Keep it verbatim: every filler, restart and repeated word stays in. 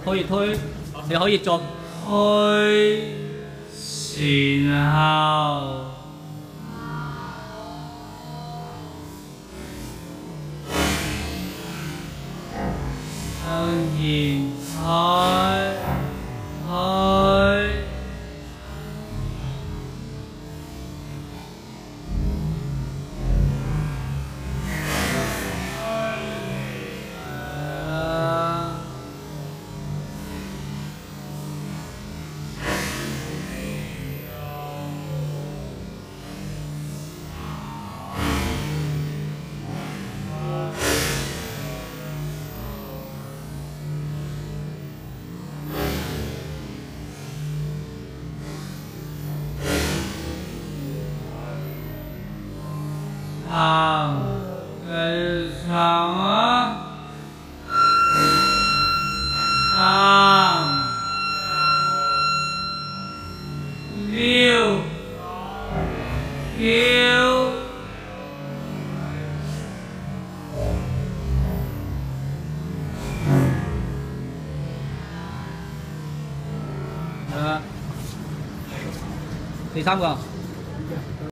可以推，你可以作推，然後向前推推。 行，繼續行啊！行，溜，溜，係啊，第三個。